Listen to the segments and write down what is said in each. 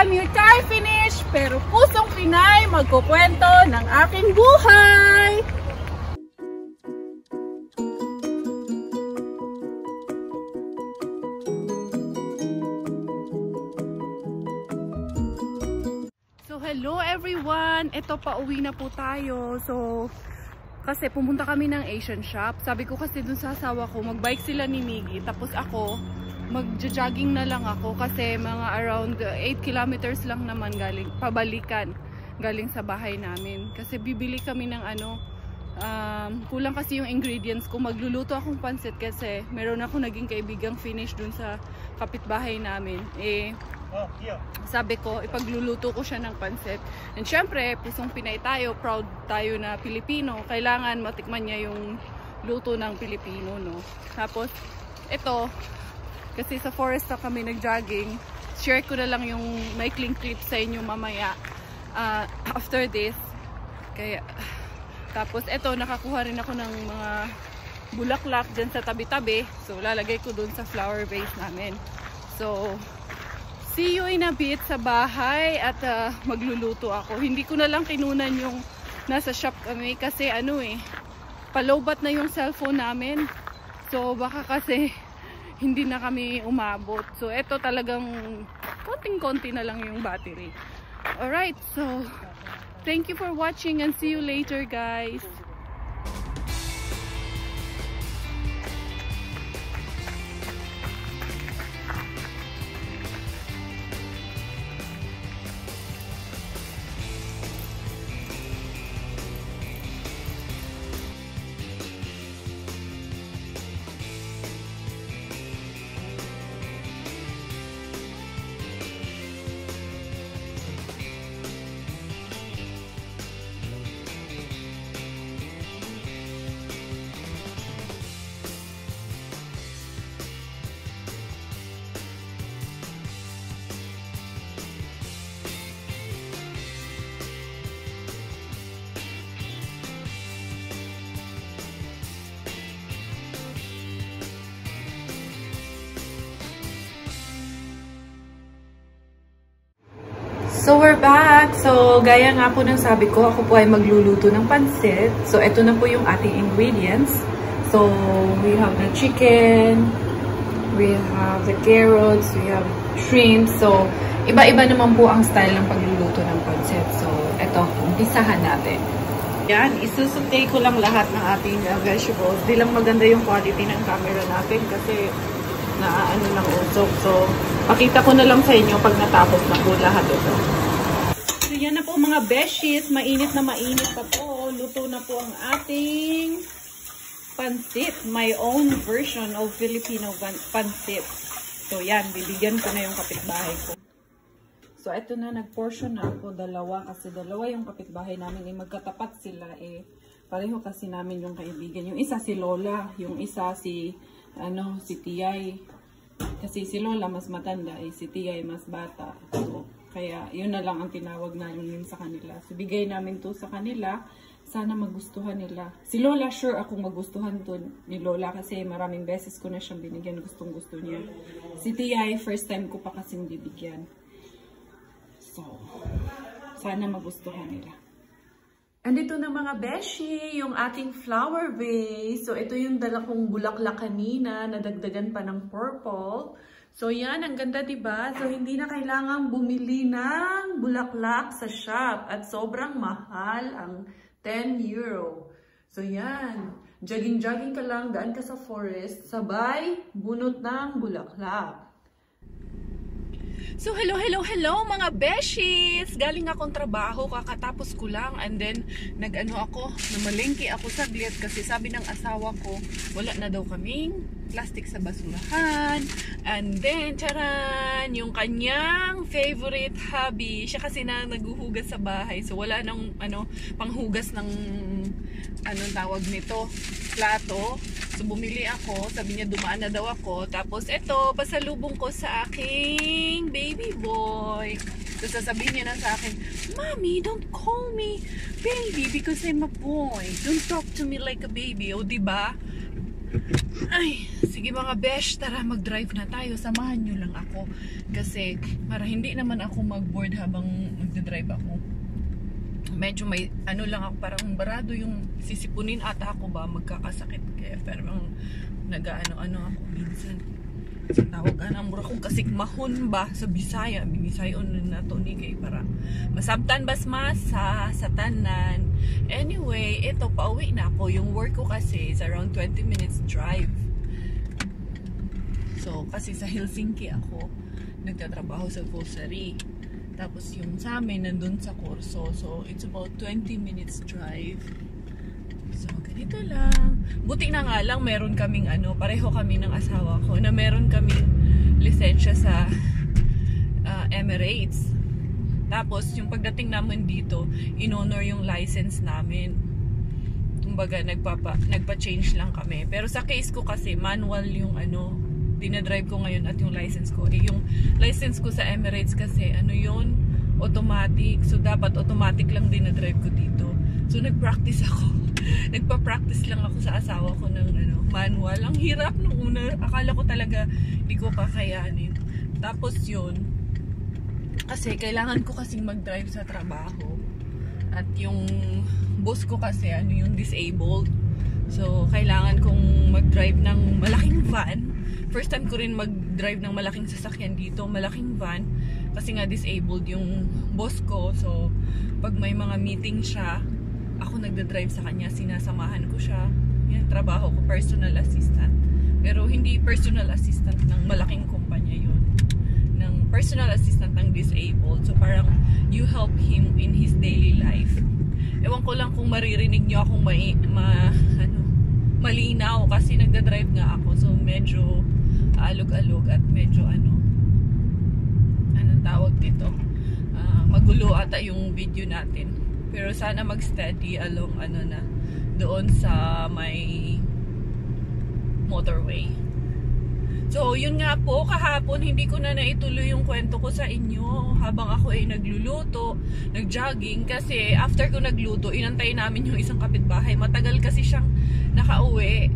I'm your Thai-Finnish, pero Pusong Pinay magkukwento ng aking buhay! So hello everyone! Ito, pauwi na po tayo. So, kasi pumunta kami ng Asian shop. Sabi ko kasi dun sa asawa ko, magbike sila ni Miggy. Tapos ako, magja-jogging na lang ako kasi mga around 8 kilometers lang naman pabalikan galing sa bahay namin. Kasi bibili kami ng kulang kasi yung ingredients ko. Magluluto akong pansit kasi meron ako naging kaibigang Finnish dun sa kapitbahay namin. Sabi ko, ipagluluto ko siya ng pansit. And syempre, Pusong Pinay tayo, proud tayo na Pilipino. Kailangan matikman niya yung luto ng Pilipino, no? Tapos, ito, kasi sa forest na kami nag-jogging, share ko na lang yung maikling clip sa inyo mamaya after this. Kaya, tapos ito, nakakuha rin ako ng mga bulaklak dyan sa tabi-tabi. So, lalagay ko dun sa flower vase namin. So, see you in a bit sa bahay at magluluto ako. Hindi ko na lang kinunan yung nasa shop kami kasi palowbat na yung cellphone namin. So, baka kasi hindi na kami umabot. So, ito talagang konting-konti na lang yung battery. Alright, so, thank you for watching and see you later, guys. So we're back. So gaya nga po ng sabi ko, ako po ay magluluto ng pansit. So ito na po yung ating ingredients. So we have the chicken, we have the carrots, we have shrimp. So iba-iba naman po ang style ng pagluluto ng pansit. So ito, umpisahan natin. Yan, isusutay ko lang lahat ng ating vegetables. Di lang maganda yung quality ng camera natin kasi lang usok. So pakita ko na lang sa inyo pag natapos na po lahat ito. So yan na po mga beshies, mainit na mainit pa po. Luto na po ang ating pansit. My own version of Filipino pansit. So yan, bibigyan ko na yung kapitbahay ko. So ito na, nag-portion na ako dalawa kasi dalawa yung kapitbahay namin. Magkatapat sila pareho kasi namin yung kaibigan. Yung isa si Lola, yung isa si Tiyay. Kasi si Lola mas matanda, si Tiyay mas bata. So, kaya yun na lang ang tinawag namin sa kanila. So bigay namin to sa kanila. Sana magustuhan nila. Si Lola, sure akong magustuhan to ni Lola kasi maraming beses ko na siyang binigyan. Gustong gusto niya. Si Tiyay, first time ko pa kasing bibigyan. So, sana magustuhan nila. Andito na mga beshi, yung ating flower vase. So, ito yung dala kong bulaklak kanina, nadagdagan pa ng purple. So, yan, ang ganda, diba? So, hindi na kailangang bumili ng bulaklak sa shop. At sobrang mahal ang 10 euro. So, yan. Jogging-jogging ka lang, daan ka sa forest, sabay, bunot ng bulaklak. So, hello mga beshies! Galing akong trabaho, kakatapos ko lang and then namalengke ako saglit kasi sabi ng asawa ko, wala na daw kaming plastic sa basurahan. And then, charan! Yung kanyang favorite hobby. Siya kasi naghuhugas sa bahay. So, wala nang panghugas ng tawag nito, plato. So, bumili ako. Sabi niya, dumaan na daw ako. Tapos, ito, pasalubong ko sa aking baby boy. So, sasabihin niya na sa akin, Mommy, don't call me baby because I'm a boy. Don't talk to me like a baby. O, diba? Ay, sige mga besh, tara mag-drive na tayo. Samahan nyo lang ako. Kasi para hindi naman ako mag-board habang mag-drive ako. Medyo may ano lang ako, parang barado yung sisipunin ata ako ba, magkakasakit. Kaya parang nag-ano-ano ako minsan. Tawagan ang mura kong kasikmahon ba sa Bisaya. Binisayon na to ni kay para masabtan bas masa sa tanan. Anyway, ito pauwi na ako. Yung work ko kasi is around 20 minutes drive. So, kasi sa Helsinki ako nagtatrabaho sa grocery. Tapos yung sa amin nandun sa Corso. So, it's about 20 minutes drive. So, ganito lang. Buti na nga lang, meron kaming ano, pareho kami ng asawa ko, na meron kaming lisensya sa Emirates. Tapos, yung pagdating namin dito, in-honor yung license namin. Kumbaga, nagpa-change lang kami. Pero sa case ko kasi, manual yung ano, dinadrive ko ngayon at yung license ko. Yung license ko sa Emirates kasi, ano yun, automatic. So, dapat automatic lang dinadrive ko dito. So, nag-practice ako. Nagpa-practice lang ako sa asawa ko ng ano, manual. Ang hirap nung una. Akala ko talaga hindi ko kakayanin. Tapos yun, kasi kailangan ko kasing mag-drive sa trabaho. At yung boss ko kasi ano, yung disabled. So, kailangan kong mag-drive ng malaking van. First time ko rin mag-drive ng malaking sasakyan dito. Malaking van. Kasi nga disabled yung boss ko. So, pag may mga meeting siya, ako nagda-drive sa kanya, sinasamahan ko siya. Yan, trabaho ko, personal assistant. Pero hindi personal assistant ng malaking kumpanya yun. Ng personal assistant ng disabled. So parang you help him in his daily life. Ewan ko lang kung maririnig nyo akong malinaw kasi nagda-drive nga ako. So medyo alog-alog at medyo anong tawag dito? Magulo ata yung video natin. Pero sana mag-steady along doon sa may motorway. So, yun nga po, kahapon hindi ko na naituloy yung kwento ko sa inyo habang ako ay nagluluto, nag-jogging. Kasi after ko nagluto, inantay namin yung isang kapitbahay. Matagal kasi siyang nakauwi.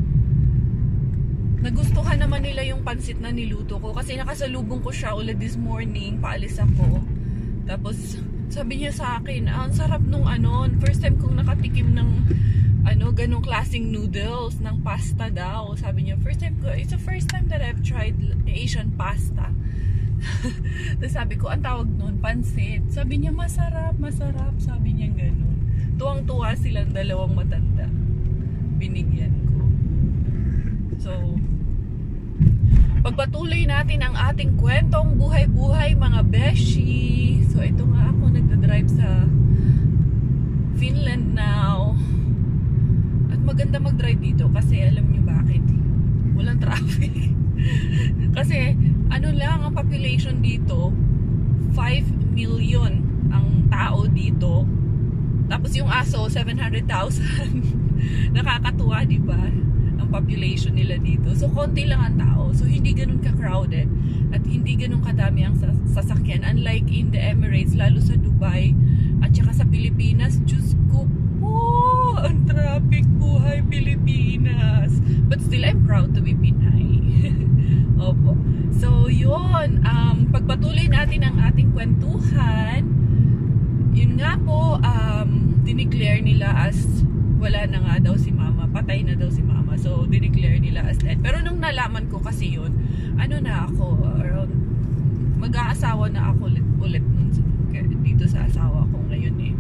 Nagustuhan naman nila yung pansit na niluto ko kasi nakasalubong ko siya ulit this morning, paalis ako. Tapos sabi niya sa akin, ang sarap nung first time kong nakatikim ng ganong klaseng noodles, ng pasta daw. Sabi niya, it's the first time that I've tried Asian pasta. Tapos sabi ko, ang tawag nun, pansit. Sabi niya, masarap, masarap. Sabi niya ganon. Tuwang-tuwa silang dalawang matanda. Binigyan ko. So, pagpatuloy natin ang ating kwentong buhay-buhay mga beshi. So ito nga ako nagda-drive sa Finland now. At maganda mag-drive dito kasi alam nyo bakit? Walang traffic. Kasi lang ang population dito, 5 million ang tao dito. Tapos yung aso, 700,000. Nakakatuwa, di ba? Population nila dito. So, konti lang ang tao. So, hindi ganun ka-crowded at hindi ganun kadami ang sasakyan. Unlike in the Emirates, lalo sa Dubai at saka sa Pilipinas, Diyos ko po, ang traffic buhay Pilipinas. But still, I'm proud to be Pinay. Opo. So, yun. Pagpatuloy natin ang ating kwentuhan, yun nga po, dineclare nila as wala na nga daw si mama, patay na daw si mama. So, dineclare nila as dead. Pero nung nalaman ko kasi yun, na ako, around, mag-aasawa na ako ulit nun dito sa asawa ko ngayon eh.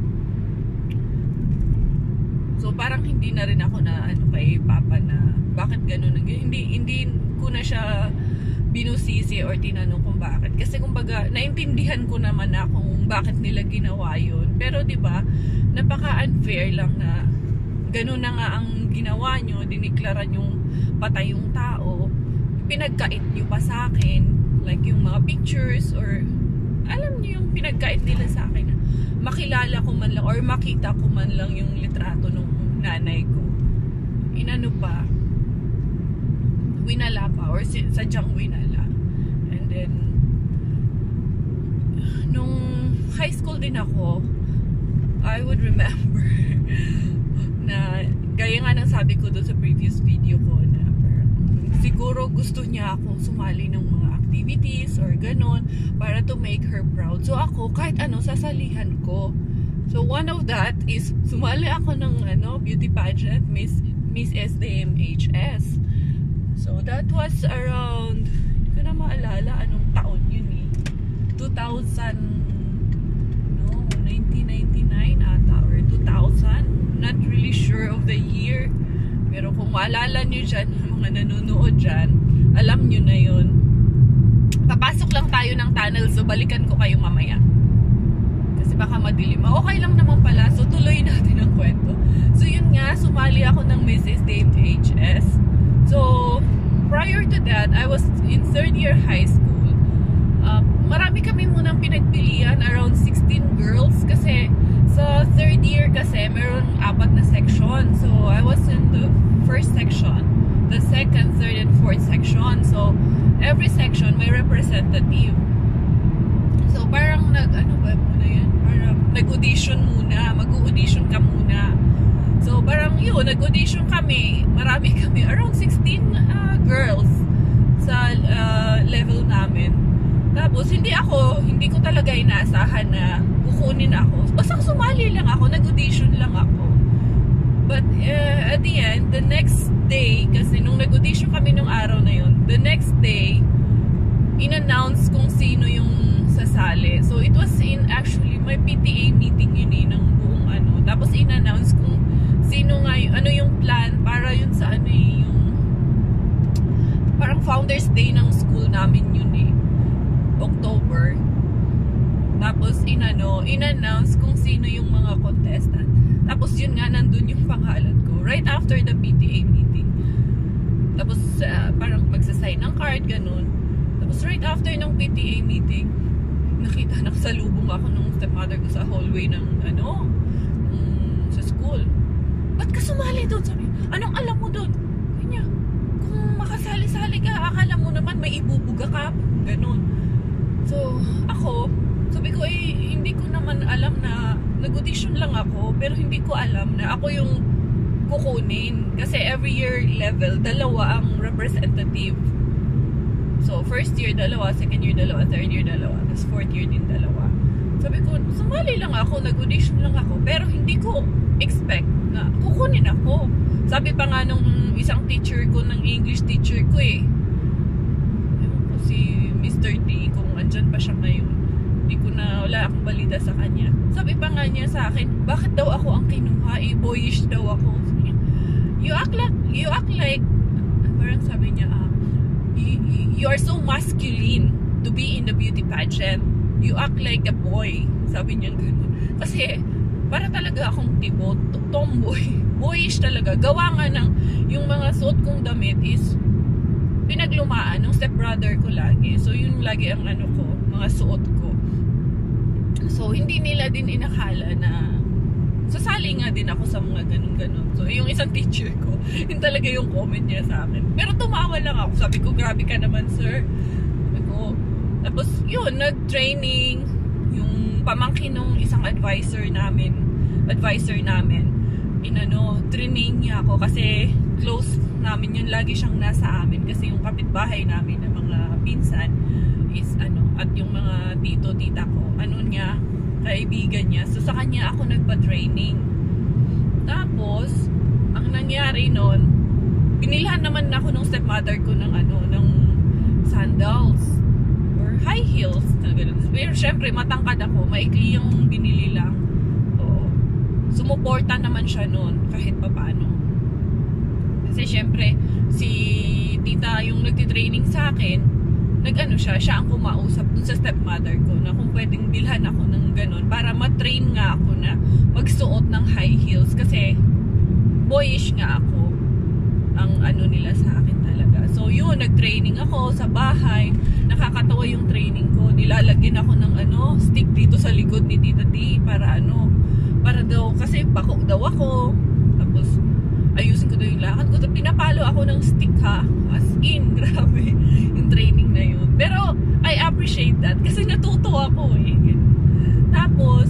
So, parang hindi na rin ako na kay papa na, bakit ganun? Hindi ko na siya binusisi or tinanong kung bakit. Kasi kumbaga, naintindihan ko naman na kung bakit nila ginawa yun. Pero 'di ba, napaka-unfair lang na ganun na nga ang ginawa nyo, diniklara yung patay yung tao, pinagkait nyo pa sa akin, like yung mga pictures or alam nyo yung pinagkait nila sa akin, makilala ko man lang or makita ko man lang yung litrato ng nanay ko. Pa, winala pa or sadyang winala. And then nung high school din ako, I would remember na gaya nga ng sabi ko doon sa previous video ko siguro gusto niya akong sumali ng mga activities or ganon para to make her proud. So ako, kahit ano, sasalihan ko. So one of that is, sumali ako ng beauty pageant, Miss SDMHS. So that was around, hindi ko na maalala anong taon yun eh. 1999 ata or 2000. Not really sure of the year. Pero kung maalala nyo dyan, mga nanonood dyan, alam nyo na yun. Papasok lang tayo ng tunnel, so balikan ko kayo mamaya. Kasi baka madilim. Okay lang naman pala, so tuloy natin ang kwento. So yun nga, sumali ako ng Mrs. DMHS. So, prior to that, I was in 3rd year high school. Marami kami munang pinagpilian, around 16 girls, kasi sa 3rd year kasi meron 4 na section. So I was in the 1st section, the 2nd, 3rd, and 4th section. So every section may representative. So parang nag-audition muna, mag-audition ka muna. So parang yun, nag-audition kami, marami kami, around 16 girls sa level namin. Tapos, hindi ko talaga inaasahan na kukunin ako. Basta sumali lang ako, nag-audition lang ako. But, at the end, the next day, kasi nung nag-audition kami nung araw na yun, the next day, in-announce kung sino yung sasali. So, it was actually, my PTA meeting yun eh, ng buong Tapos, in-announce kung sino nga, yung plan, para yun sa yung, parang Founders Day ng school namin yun eh. October. Tapos in-announce kung sino yung mga contestant. Tapos yun nga, nandun yung pangalan ko right after the PTA meeting. Tapos parang magsasign ng card, ganun. Tapos right after ng PTA meeting, nakasalubong ako nung stepmother ko sa hallway ng sa school. Ba't ka sumali doon? Sabi, anong alam mo doon? Kanya, kung makasali-sali ka, akala mo naman may ibubuga ka, ganun. So, ako, sabi ko hindi ko naman alam na nag-audition lang ako, pero hindi ko alam na ako yung kukunin. Kasi every year level, 2 ang representative. So, 1st year 2, 2nd year 2, 3rd year 2, tapos 4th year din 2. Sabi ko, sumali lang ako, nag-audition lang ako, pero hindi ko expect na kukunin ako. Sabi pa nga nung isang teacher ko, ng English teacher ko si Mr. D, kung andyan pa siya ngayon, wala akong balita sa kanya. Sabi pa nga niya sa akin, bakit daw ako ang kinuha? Boyish daw ako. You act like, parang sabi niya, you are so masculine to be in the beauty pageant. You act like a boy. Sabi niya gano'n. Kasi, para talaga akong tomboy. Boyish talaga. Gawa nga ng, yung mga suot kong damit is, pinaglumaan ng stepbrother ko lagi. So, yun lagi ang mga suot ko. So, hindi nila din inakala na sasali nga din ako sa mga ganun-ganun. So, yung isang teacher ko, yun talaga yung comment niya sa akin. Pero tumawa lang ako. Sabi ko, grabe ka naman, sir. Sabi ko, tapos, yun, nag-training. Yung pamangkin ng isang advisor namin, training niya ako kasi close namin yun, lagi siyang nasa amin kasi yung kapitbahay namin ng mga pinsan is at yung mga tita ko, kaibigan niya. So sa kanya ako nagpa-training. Tapos ang nangyari nun, binilhan naman ako ng stepmother ko ng sandals or high heels na ganun. Pero syempre matangkad ako, maikli yung binili lang. Sumuporta naman siya nun kahit papaano. Kasi syempre si tita yung nagtitraining sa akin, siya ang kumausap dun sa stepmother ko na kung pwedeng bilhan ako ng ganun para matrain nga ako na magsuot ng high heels kasi boyish nga ako ang nila sa akin talaga. So yun, nagtraining ako sa bahay. Nakakatawa yung training ko. Nilalagyan ako ng stick dito sa likod ni Tita D para para daw, kasi bako daw ako. Tapos ayusin ko daw yung lakad ko. Tapos pinapalo ako ng stick ha. As in, grabe yung training na yun. Pero I appreciate that kasi natuto ako eh. Tapos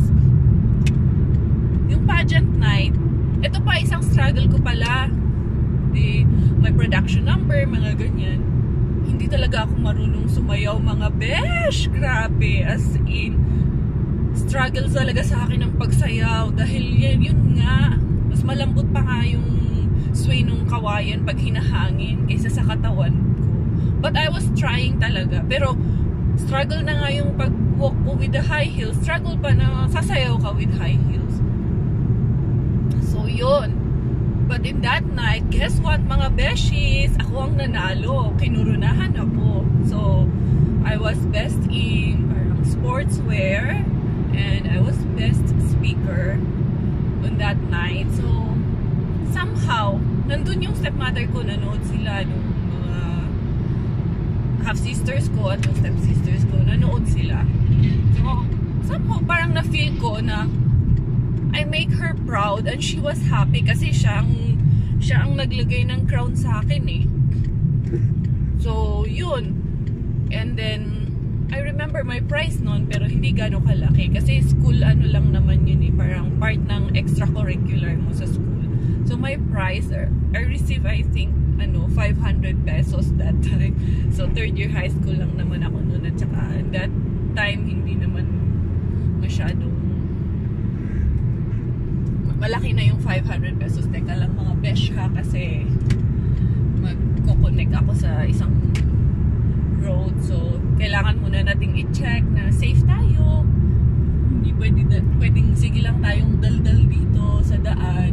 yung pageant night, ito pa isang struggle ko pala. My may production number, mga ganyan. Hindi talaga ako marunong sumayaw, mga besh. Grabe, as in, struggle talaga sa akin ang pagsayaw. Dahil yun nga, mas malambot pa nga yung sway nung kawayan pag hinahangin kaysa sa katawan ko. But I was trying talaga. Pero, struggle na nga yung pag-walk ko with the high heels. Struggle pa na sasayaw ka with high heels. So, yun. But in that night, guess what, mga beshies? Ako ang nanalo. Kinurunahan ako. So, I was best in parang sportswear. And I was best speaker on that night. So, somehow, nandun yung stepmother ko, nanood sila nung mga half-sisters ko at yung step-sisters ko, nanood sila. So, somehow, parang na-feel ko na I make her proud and she was happy kasi siya ang naglagay ng crown sa akin eh. So, yun. And then, I remember my prize noon pero hindi gano'ng kalaki kasi school ano lang naman yun eh. Parang part ng extracurricular mo sa school. So, my prize, I received I think 500 pesos that time. So, third year high school lang naman ako noon at saka that time hindi naman masyadong malaki na yung 500 pesos. Teka lang mga besh ha, kasi magko-connect ako sa isang road. So, kailangan muna nating i-check na safe tayo. Hindi pwedeng sige lang tayong daldal dito sa daan.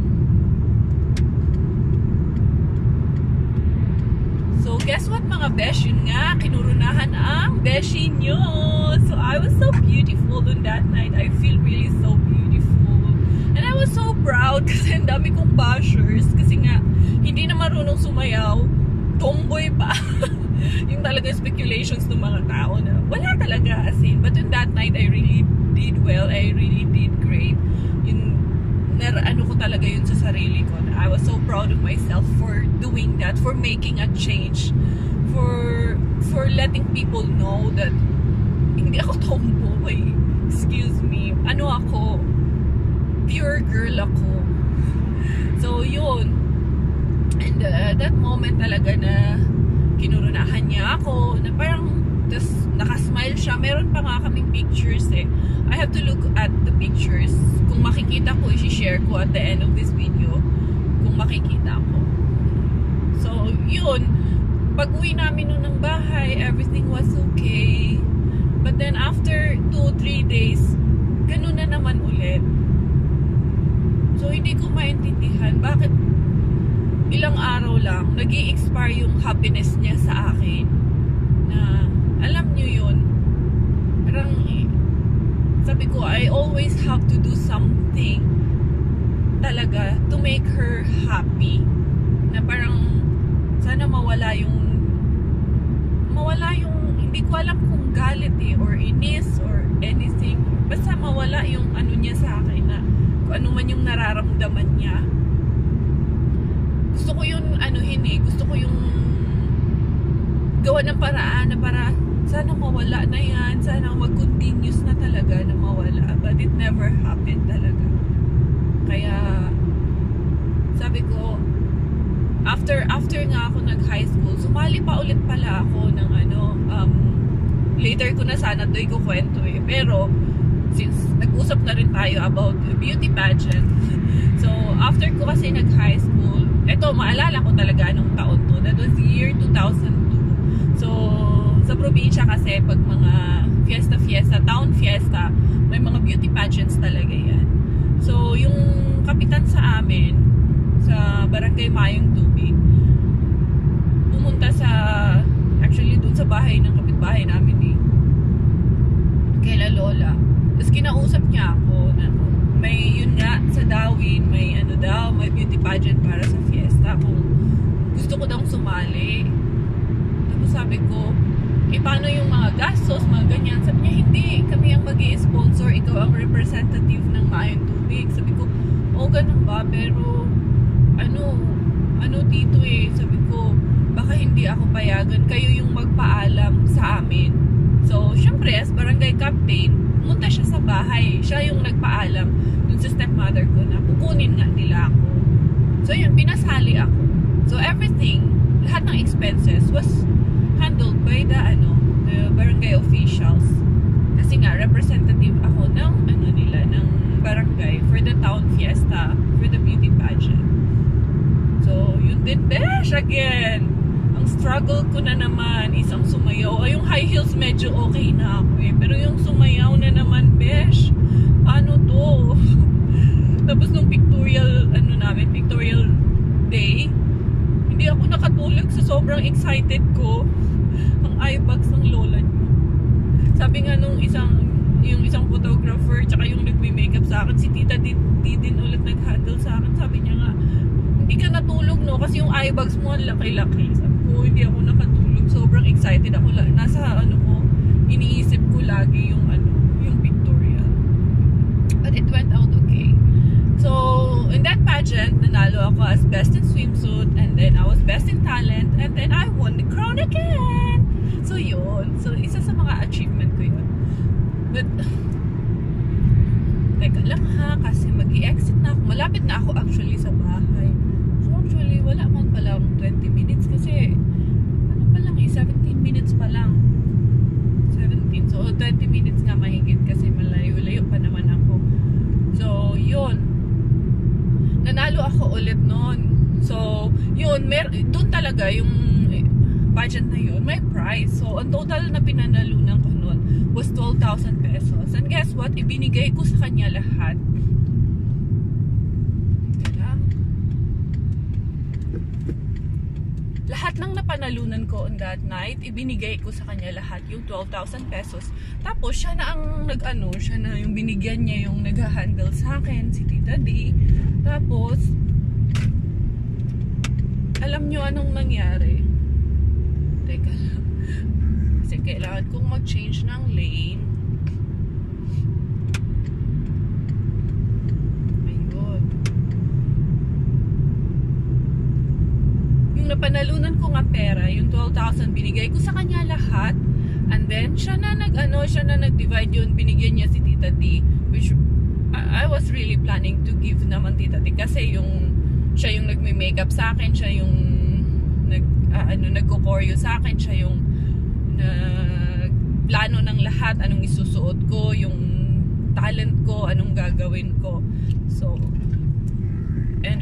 So, guess what mga besh? Yun nga, kinurunahan ang beshi nyo. So, I was so beautiful on that night. I feel really so beautiful. And I was so proud kasi ang dami kong bashers kasi nga hindi na marunong sumayaw, tomboy pa. Yung talaga speculations ng mga tao na wala talaga as in. But on that night, I really did well. I really did great. Yung ano ko talaga yun sa sarili ko. I was so proud of myself for doing that, for making a change, for letting people know that hindi ako tomboy. Excuse me. Ano ako? Pure girl ako. So, yun. And that moment talaga na kinurunahan niya ako, na parang tas nakasmile siya. Meron pa nga kaming pictures eh. I have to look at the pictures. Kung makikita ko, i-share ko at the end of this video. Kung makikita ko. So, yun. Pag-uwi namin nun ng bahay, everything was okay. But then after 2-3 days, ganun na naman ulit. So, hindi ko maintindihan bakit ilang araw lang nag-i-expire yung happiness niya sa akin. Na, alam nyo yun, parang, sabi ko, I always have to do something talaga to make her happy. Na parang, sana mawala yung, hindi ko alam kung galit eh, or inis, or anything. Basta mawala yung ano niya sa akin na, kung ano man yung nararamdaman niya. Gusto ko yung gusto ko yung gawa ng paraan na para sana mawala na yan, sana mag-continuous na talaga na mawala, but it never happened talaga. Kaya sabi ko, after nga ako nag-high school, sumali pa ulit pala ako ng later ko na sana ito ikukwento eh, pero since nag-usap na rin tayo about beauty pageant. So, after ko kasi nag-high school, eto, maalala ko talaga nung taon to. That was year 2002. So, sa probinsya kasi, pag mga fiesta, town fiesta, may mga beauty pageants talaga yan. So, yung kapitan sa amin, sa Barangay Mayong Tubig, pumunta actually dun sa bahay ng kapitbahay namin eh. Kaila Lola. Tapos kinausap niya ako na may yun nga sa Darwin, may may beauty pageant para sa fiesta. Kung gusto ko daw sumali. Tapos sabi ko, paano yung mga gastos, mga ganyan? Sabi niya, hindi, kami ang mag-i-sponsor, ikaw ang representative ng Mayong Tubig. Sabi ko, ganun ba? Pero ano dito eh, sabi ko, baka hindi ako payagan, kayo yung magpaalam sa amin. So, syempre, as barangay captain, pumunta siya sa bahay. Siya yung nagpaalam dun sa stepmother ko na kukunin nga nila ako. So, yun, pinasali ako. So, everything fiesta for the beauty pageant. So, yun din, besh, again. Ang struggle ko na naman is ang sumayaw. Ay, yung high heels medyo okay na ako eh. Pero yung sumayaw na naman, besh, paano to? Tapos nung pictorial, pictorial day, hindi ako nakatulog sa sobrang excited ko. Ang eye bags ng lola niyo. Sabi nga nung yung isang photographer, tsaka yung nagme-makeup sa akin, si Tita di din ulit nag-handle sa akin. Sabi niya nga, hindi ka natulog, no? Kasi yung eye bags mo, ang laki-laki. Sabi ko, hindi ako nakatulog. Sobrang excited ako. Nasa, iniisip ko lagi yung pictorial. But it went out okay. So, in that pageant, nanalo ako as best in swimsuit, and then I was best in talent, and then I won the crown again. So, yun. So, isa sa mga achievement ko yun. But, teka lang ha, kasi mag-i-exit na ako. Malapit na ako actually sa bahay. So, actually, wala man palang 20 minutes kasi, 17 minutes pa lang. 17. So, 20 minutes nga mahigit kasi malayo-layo pa naman ako. So, yun. Nanalo ako ulit noon. So, yun, doon talaga yung pageant na yun, may prize. So, ang total na pinanalunan ko noon was 12,000 pesos. And guess what? Ibinigay ko sa kanya lahat. Lahat ng napanalunan ko on that night, ibinigay ko sa kanya lahat, yung 12,000 pesos. Tapos, siya na ang siya na yung binigyan niya yung nag-handle sa akin, si Tita D. Tapos, alam nyo anong nangyari? Teka lang. Kasi kailangan kong mag-change ng lane. Ayun. Yung napanalunan ko nga pera, yung 12,000, binigay ko sa kanya lahat. And then, siya na nag-divide yun. Binigyan niya si Tita D. Which, I was really planning to give naman Tita D. Kasi siya yung nagme-makeup sa akin. Siya yung nagko-choreo sa akin. Siya yung plano ng lahat. Anong isusuot ko. Yung talent ko. Anong gagawin ko. So, and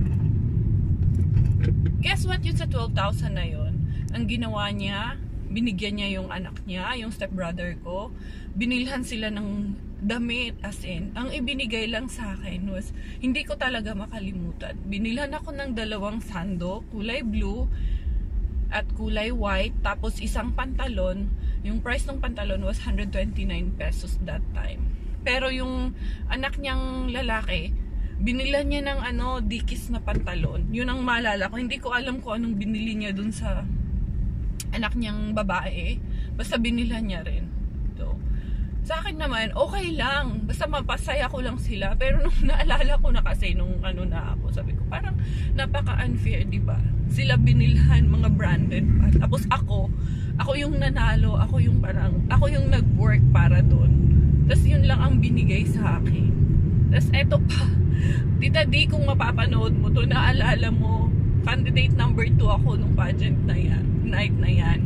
guess what, yun sa 12,000 na yun, ang ginawa niya, binigyan niya yung anak niya, yung stepbrother ko, binilhan sila ng damit, as in, ang ibinigay lang sa akin was, hindi ko talaga makalimutan, binilhan ako ng 2 sando, kulay blue at kulay white, tapos isang pantalon. Yung price ng pantalon was 129 pesos that time, pero yung anak niyang lalaki, binila niya ng dikis na pantalon. Yun ang maalala ko. Hindi ko alam kung anong binili niya dun sa anak niyang babae. Basta binila niya rin. So, sa akin naman, okay lang. Basta mapasaya ko lang sila. Pero nung naalala ko na kasi nung na ako, sabi ko parang napaka-unfair, diba? Sila binilhan, mga branded pa. Tapos ako yung nanalo. Ako yung nag-work para dun. Tapos yun lang ang binigay sa akin. Tapos eto pa, Tita D, kung mapapanood mo to, naalala mo, candidate number 2 ako nung pageant na yan, night na yan.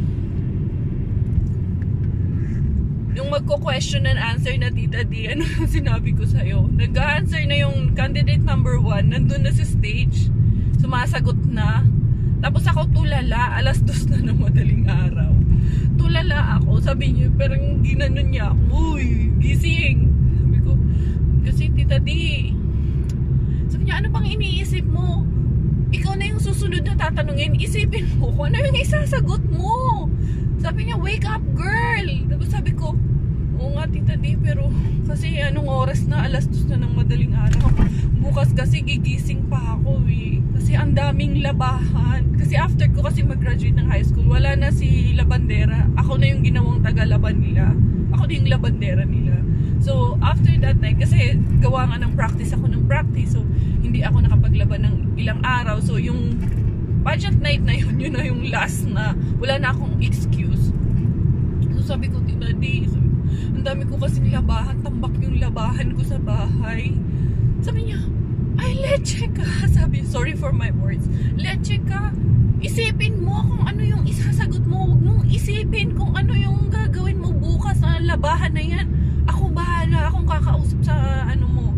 Yung magko-question and answer na Tita D, ano yung sinabi ko sa'yo? Nag-answer na yung candidate number 1, nandun na sa stage, sumasagot na. Tapos ako tulala, 2:00 na ng madaling araw. Tulala ako, sabi niyo, parang ginanon niya ako, uy, gising. Sabi ko, kasi Tita D, sabi niya, ano bang iniisip mo? Ikaw na yung susunod na tatanungin, isipin mo kung ano yung isasagot mo. Sabi niya, wake up girl. Tapos sabi ko, oo nga Tita D, pero kasi anong oras na, 2:00 na ng madaling araw. Bukas kasi gigising pa ako eh. Kasi ang daming labahan. Kasi after ko kasi mag-graduate ng high school, wala na si labandera. Ako na yung ginawang taga-laban nila. Ako na yung labandera nila. So, after that night, kasi gawa nga ng practice ako ng practice. So, hindi ako nakapaglaban ng ilang araw. So, yung pageant night na yun, yun na yung last na wala na akong excuse. So, sabi ko, Tita D, ang dami ko kasi labahan, tambak yung labahan ko sa bahay. Sabi niya, ay, leche ka. Sabi, sorry for my words. Leche ka. Isipin mo kung ano yung isasagot mo. Huwag mong isipin kung ano yung gagawin mo bukas na labahan na yan. Ako bahala. Akong kakausap sa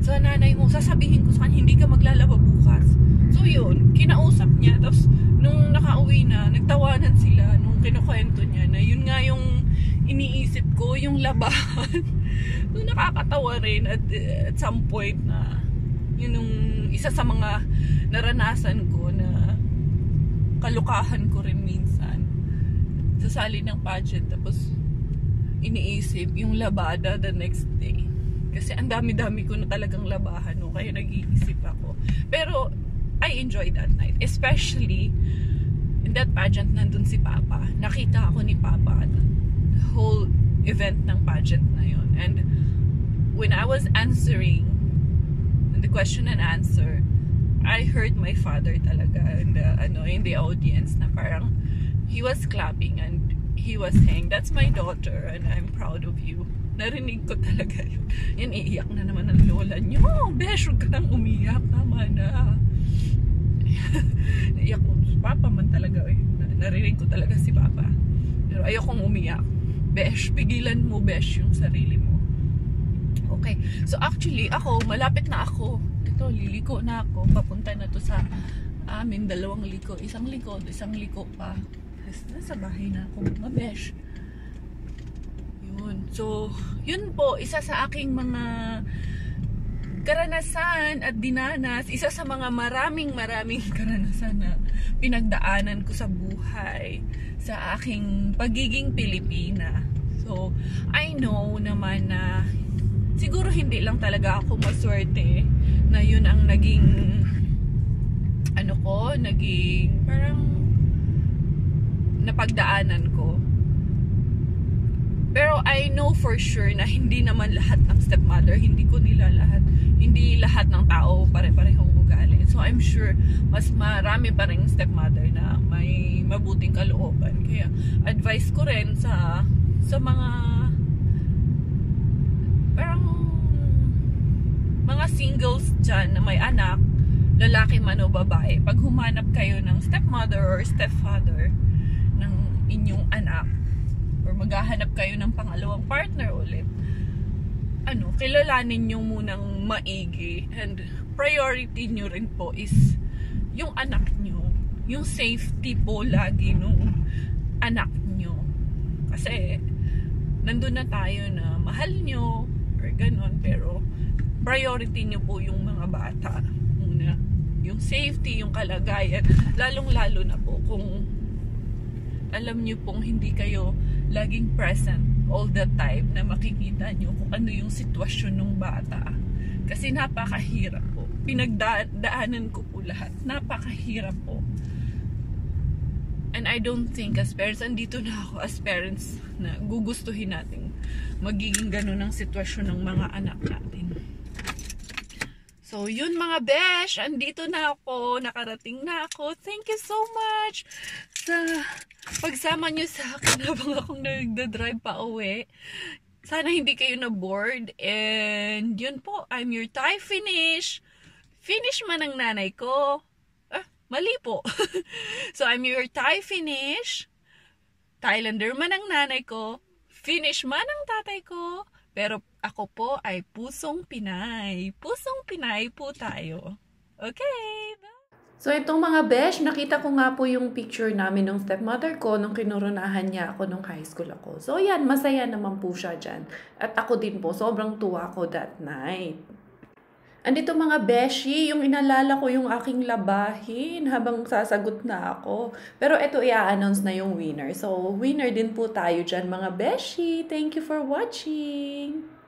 sa nanay mo, sasabihin ko sa kanya, hindi ka maglalaba bukas. So yun, kinausap niya. Tapos nung nakauwi na, nagtawanan sila nung kinukwento niya na yun nga yung iniisip ko, yung labahan. So nakakatawa rin at some point na yun yung isa sa mga naranasan ko na kalukahan ko rin minsan. Sasali ng pageant, tapos iniisip yung labada the next day. Kasi ang dami-dami ko na talagang labahan, no? Kaya nag-iisip ako. Pero I enjoyed that night. Especially in that pageant, nandun si Papa. Nakita ako ni Papa the whole event ng pageant na yun. And when I was answering the question and answer, I heard my father talaga in the audience na parang he was clapping and he was saying, "That's my daughter and I'm proud of you." Narinig ko talaga yun. Iiyak na naman ang lola niyo. Besh, huwag ka nang umiyak. Tama na. Iyak ko. Papa man talaga. Narinig ko talaga si Papa. Pero ayokong umiyak. Besh, pigilan mo, Besh, yung sarili mo. Okay. So actually, ako, malapit na ako. Ito, liliko na ako. Papunta na to sa amin. 2 liko. Isang liko pa. Nasa bahay na ako, mga Besh. Yun. So, yun po, isa sa aking mga karanasan at dinanas, isa sa mga maraming karanasan na pinagdaanan ko sa buhay, sa aking pagiging Pilipina. So, I know naman na siguro hindi lang talaga ako maswerte na yun ang naging naging parang napagdaanan ko. Pero I know for sure na hindi naman lahat ng stepmother, hindi lahat ng tao pare-parehong ugali. So I'm sure mas marami pa ring stepmother na may mabuting kalooban. Kaya advice ko rin sa mga parang mga singles dyan na may anak, lalaki man o babae, pag humanap kayo ng stepmother or stepfather ng inyong anak, or maghahanap kayo ng pangalawang partner ulit, kilalanin nyo munang maigi, and priority nyo rin po is yung anak nyo, yung safety po lagi nung anak nyo. Kasi nandun na tayo na mahal nyo or ganun, pero priority nyo po yung mga bata muna, yung safety, yung kalagayan, lalong lalo na po kung alam nyo pong hindi kayo laging present all the time na makikita nyo kung ano yung sitwasyon ng bata. Kasi napakahirap po. Pinagdaanan ko po lahat. Napakahirap po. And I don't think as parents, andito na ako as parents na gugustuhin natin magiging ganun ang sitwasyon ng mga anak natin. So, yun mga besh, andito na ako, nakarating na ako. Thank you so much sa pagsama nyo sa akin habang akong nagda-drive pa uwi. Sana hindi kayo na-bored. And yun po, I'm your Thai-Finnish. Finish man ang nanay ko. Mali po. So, I'm your Thai-Finnish. Thailander man ang nanay ko. Finnish man ang tatay ko. Pero ako po ay Pusong Pinay. Pusong Pinay po tayo. Okay, bye! So itong mga besh, nakita ko nga po yung picture namin ng stepmother ko nung kinurunahan niya ako nung high school ako. So yan, masaya naman po siya dyan. At ako din po, sobrang tuwa ko that night. Andito mga beshi, yung inalala ko yung aking labahin habang sasagot na ako. Pero ito i-announce na yung winner. So winner din po tayo dyan mga beshi. Thank you for watching!